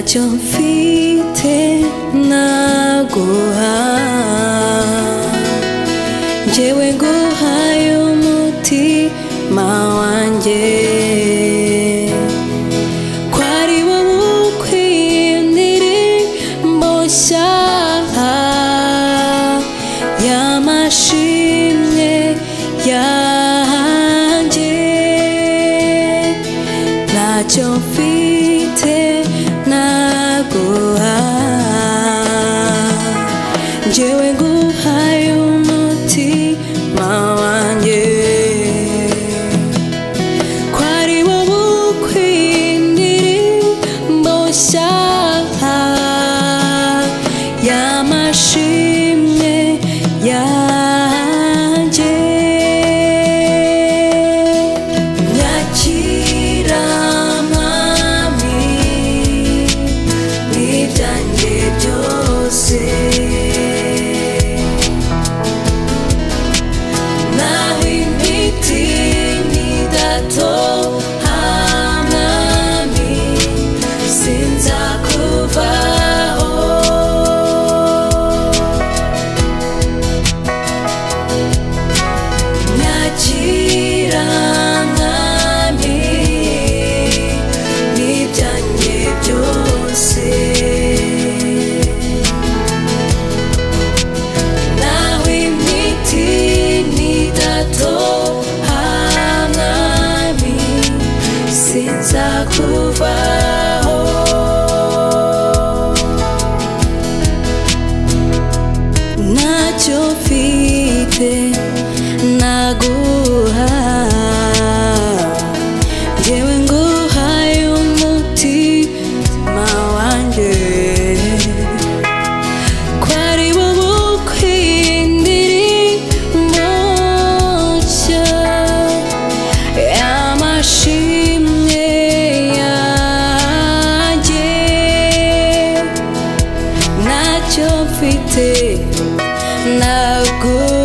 ntacyo mfite naguha njyewe nguhaye umutima wanjye ko ari wowe ukwiye indirimbo nshya y'amashimwe yanjye ntacyo mfite naguha njyewe nguhaye umutima wanjye ko ari wowe ukwiye indirimbo nshya y'amashimwe yanjye nyakira mwami n'ibyanjye byose naho imiti nidatoha mwami sinzakuvaho nyakira mwami n'ibyanjye byose naho imiti nidatoha mwami sinzakuvaho ntacyo mfite naguha njyewe nguhaye umutima wanjye ko ari wowe ukwiye indirimbo nshya y'amashimwe yanjye ntacyo mfite naguha